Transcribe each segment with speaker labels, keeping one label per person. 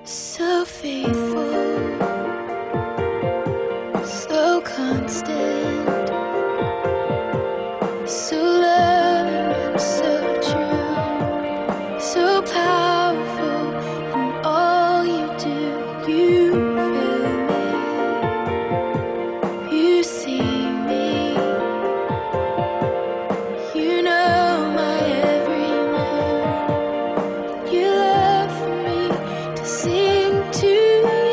Speaker 1: So faithful, so constant, so loving and so true, so powerful in all you do. You feel me, you see me, you know my every move. You love for me to sing to you.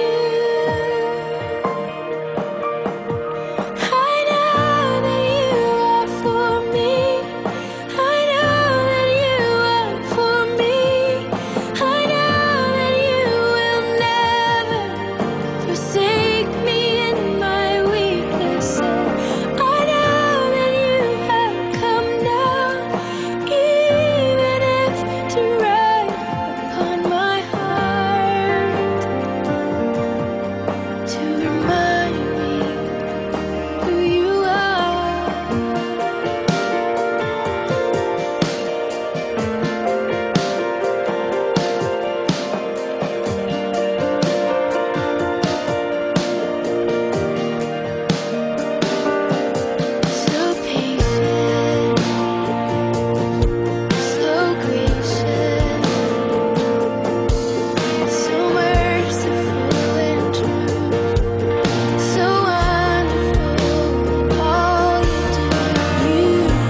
Speaker 1: I know that you are for me. I know that you are for me. I know that you will never forsake me in my weakness. And I know that you have come down, even if to ride upon my heart, to remind me who you are. So patient, so gracious, so merciful and true, so wonderful in all you do. You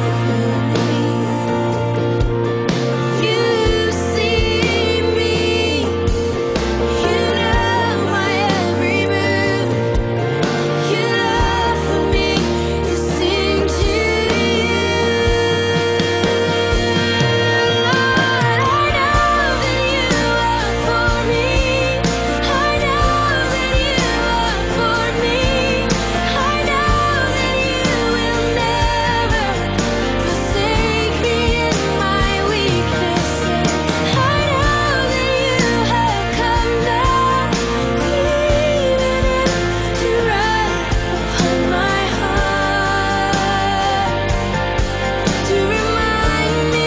Speaker 1: see me, you know my every move. You love for me to sing to you. Lord, I know that you are for me. I know that you are for me. I know that you will never forsake me in my weakness. And I know that you have come down, even if to ride upon my heart, to remind me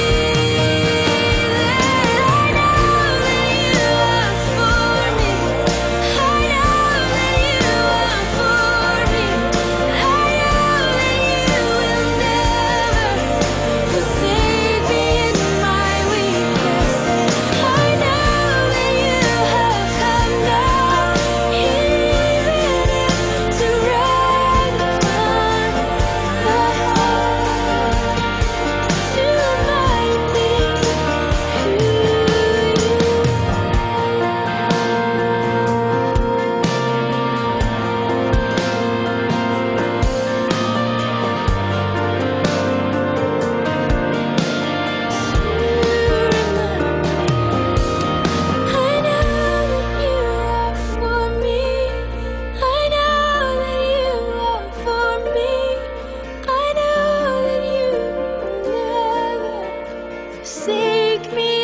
Speaker 1: that I know that you are for me. I know that you are for me. I know that you will never forsake me in my weakness. I know that you have come down, even if to ride upon my heart, to remind me who you I know that you are for me. I know that you are for me. I know that you will never forsake me